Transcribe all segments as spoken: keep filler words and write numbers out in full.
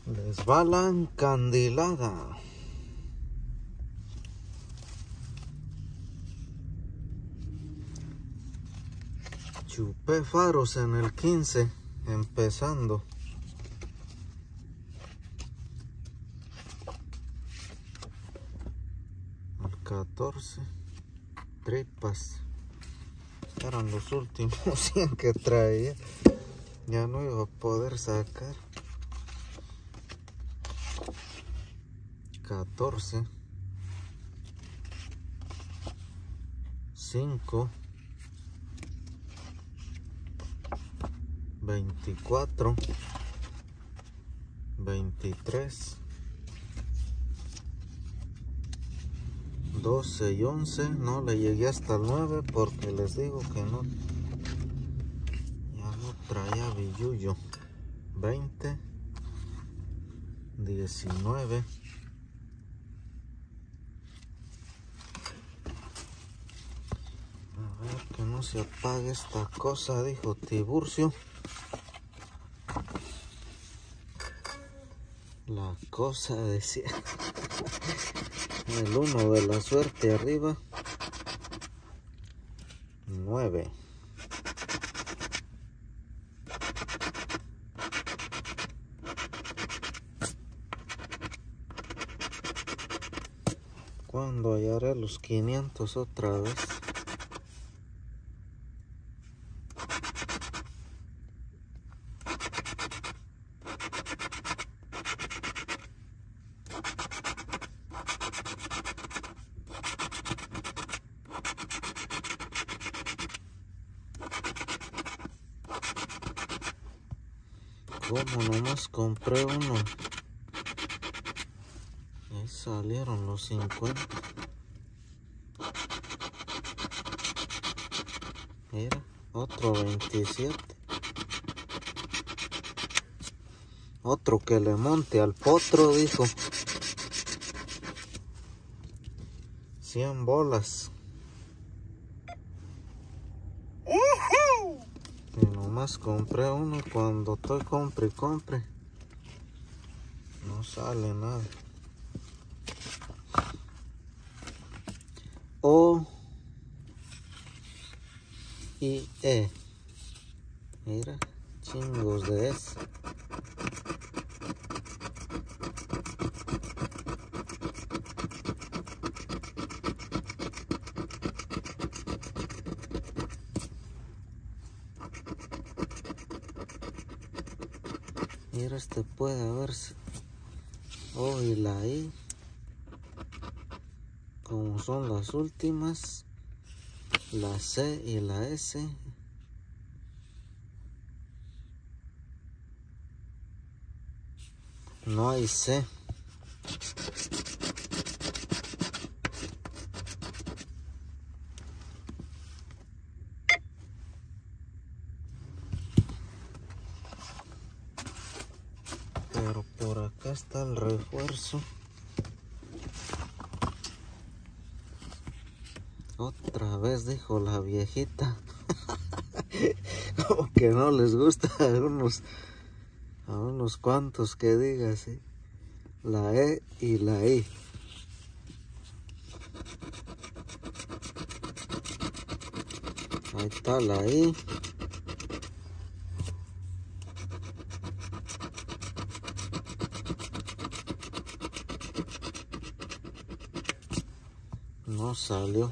Les va la encandilada. Chupé faros en el quince, empezando. El catorce, tripas. Eran los últimos cien que traía. Ya no iba a poder sacar. catorce, cinco, veinticuatro, veintitrés, doce y once. No le llegué hasta el nueve porque les digo que no, ya no traía billullo. veinte, diecinueve, a ver que no se apague esta cosa, dijo Tiburcio. La cosa decía. El uno de la suerte arriba. nueve. ¿Cuándo hallaré los quinientos otra vez? Como nomás compré uno, ahí salieron los cincuenta. Mira, otro veintisiete. Otro que le monte al potro, dijo. cien bolas. Y nomás compré uno y cuando estoy compre y compre, no sale nada. O y E. Mira, chingos de S. Mira, este puede verse. O y la I. Como son las últimas. La C y la S. No hay C. Pero por acá está el refuerzo. Otra vez dijo la viejita. Como que no les gusta a unos, a unos cuantos que diga así. La E y la I. Ahí está la I. No salió.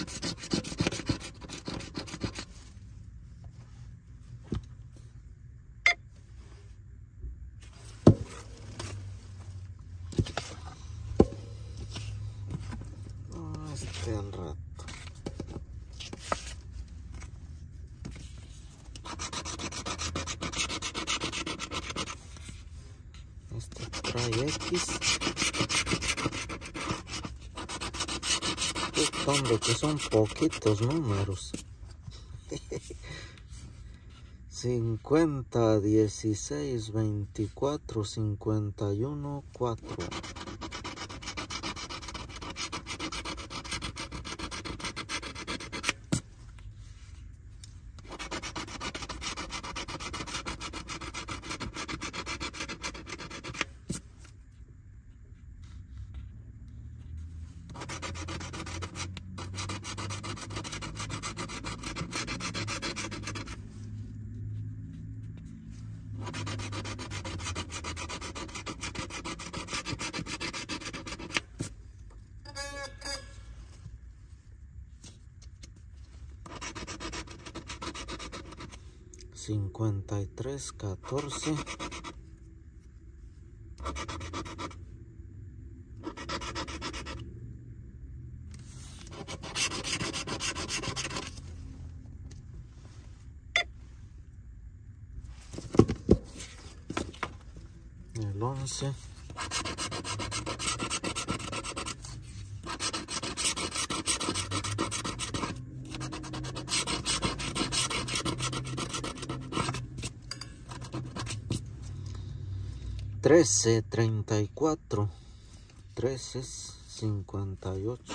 Oh, este al rato. Este trae X. Hombre, que son poquitos números. cincuenta, dieciséis, veinticuatro, cincuenta y uno, cuatro. cincuenta y tres catorce. El once. trece, treinta y cuatro, trece, cincuenta y ocho.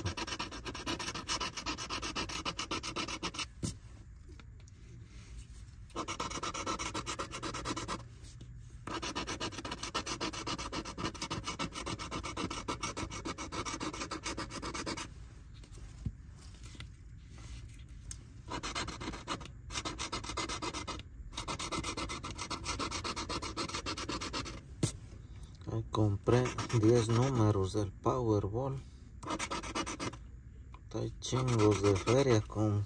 Ahí compré diez números del Powerball. Hay chingos de feria con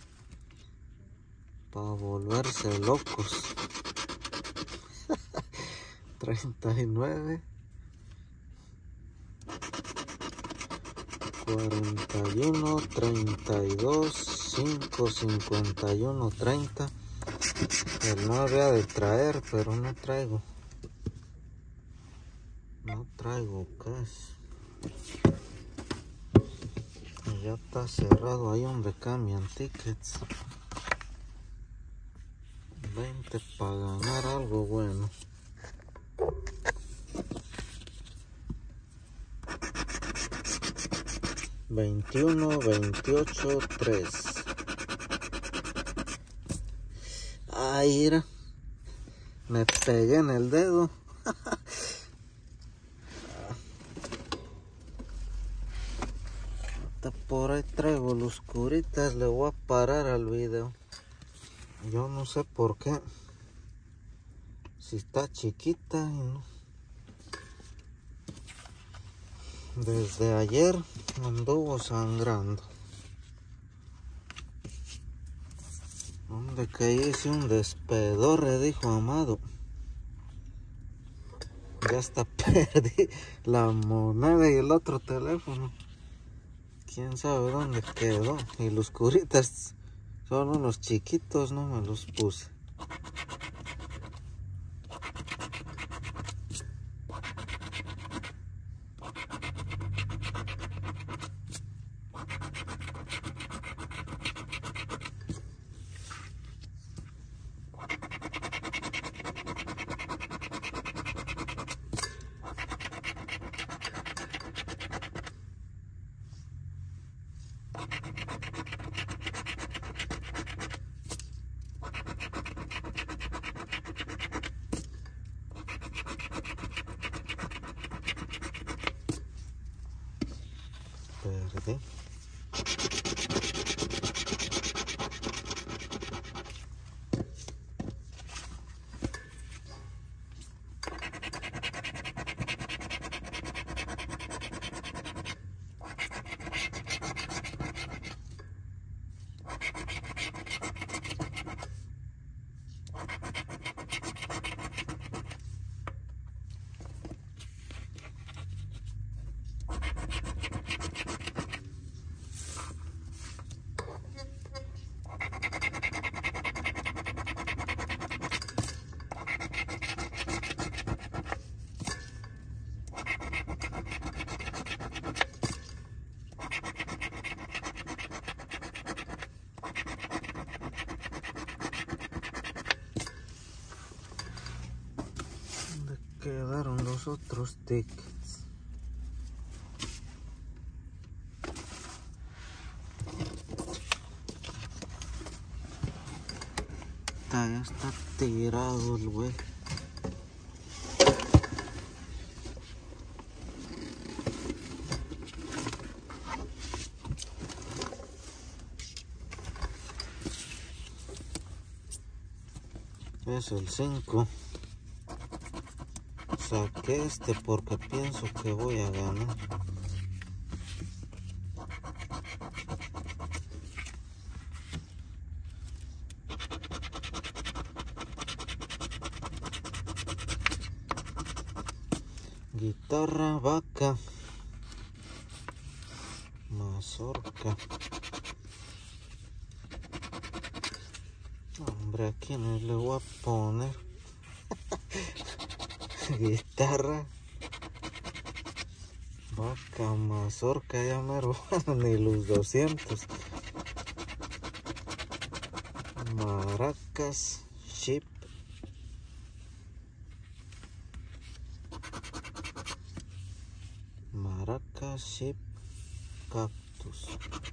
para volverse locos. treinta y nueve, cuarenta y uno, treinta y dos, cinco, cincuenta y uno, treinta. El nueve ha de traer, pero no traigo. No traigo cash. Y ya está cerrado ahí donde cambian tickets. veinte para ganar algo bueno. veintiuno, veintiocho, tres. Ay, mira. Me pegué en el dedo. Por ahí traigo los curitas, le voy a parar al video. Yo no sé por qué. Si está chiquita y no. Desde ayer anduvo sangrando. Donde que hice un despedorre, dijo Amado. Ya hasta perdí la moneda y el otro teléfono. Quién sabe dónde quedó. Y los curitas son unos chiquitos, no me los puse. Perdí. Quedaron los otros tickets. Ya está tirado el güey. Es el cinco. Saqué este porque pienso que voy a ganar. Guitarra, vaca, mazorca. Hombre, ¿a quién le voy a poner? Guitarra, vaca, mazorca, ya mero, ni los doscientos. Maracas, sheep. Maracas, sheep, cactus.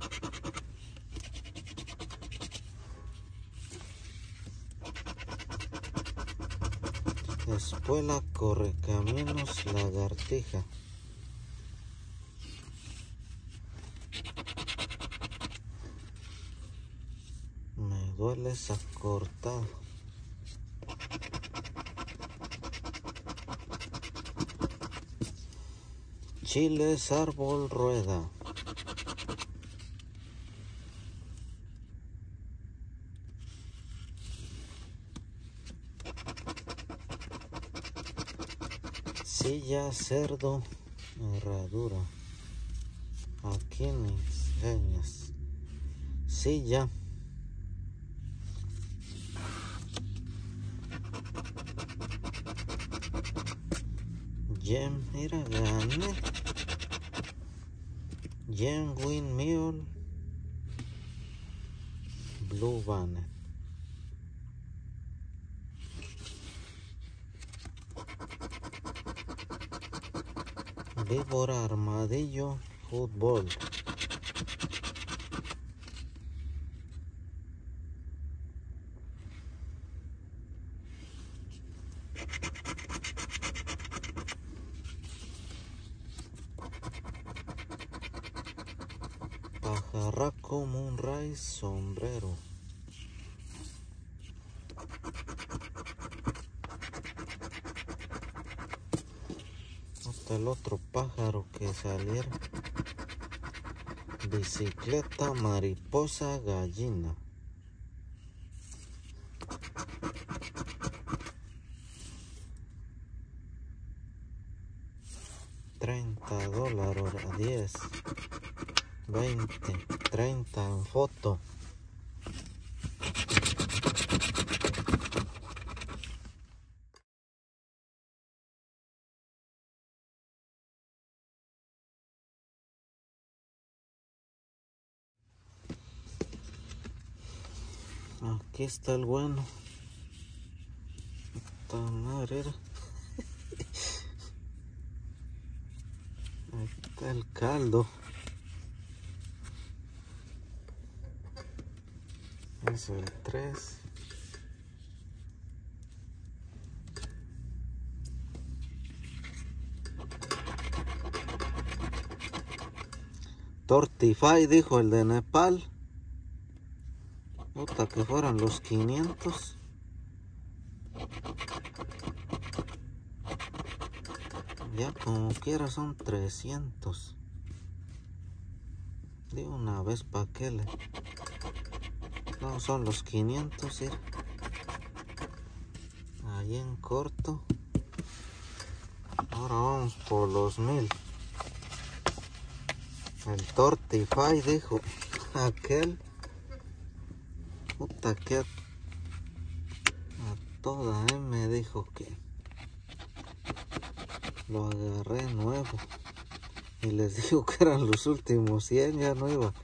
Espuela, correcaminos, lagartija. Me duele esa cortada. Chiles, árbol, rueda. Silla, cerdo, herradura. Aquí me enseñas. Silla. Gem, mira, gané. Gem, windmill, blue banner. Víbora, armadillo, fútbol. Pajarraco, moonrise, sombrero. Hasta el otro pájaro que saliera. Bicicleta, mariposa, gallina. treinta dólares, diez, veinte, treinta en foto. Aquí está el bueno. Esta madre era. Ahí está el caldo. Es el tres. Tortify, dijo el de Nepal. Puta, que fueran los quinientos. Ya como quiera son trescientos. De una vez pa' que le... No, son los quinientos, ¿sí? Ahí en corto. Ahora vamos por los mil. El Tortify, dijo aquel. Puta, que a, a toda eh, me dijo que lo agarré nuevo. Y les digo que eran los últimos cien, ya no iba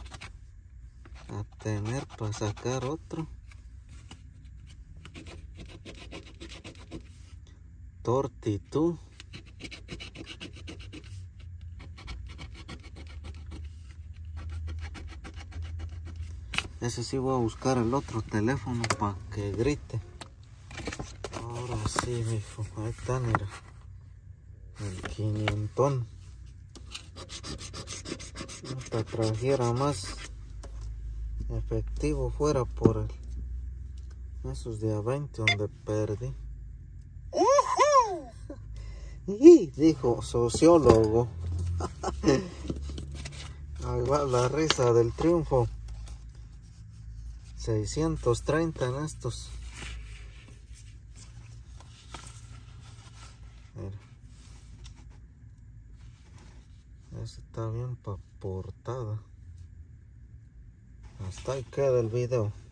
a tener para sacar otro. Tortitú. Ese sí voy a buscar el otro teléfono para que grite. Ahora sí, mijo. Ahí está, mira. El quinientón. Hasta trajera más efectivo fuera por el, esos de a veinte donde perdí. Y dijo sociólogo. Ahí va la risa del triunfo. seiscientos treinta en estos. Mira. Ese está bien para portada. Hasta ahí queda el video.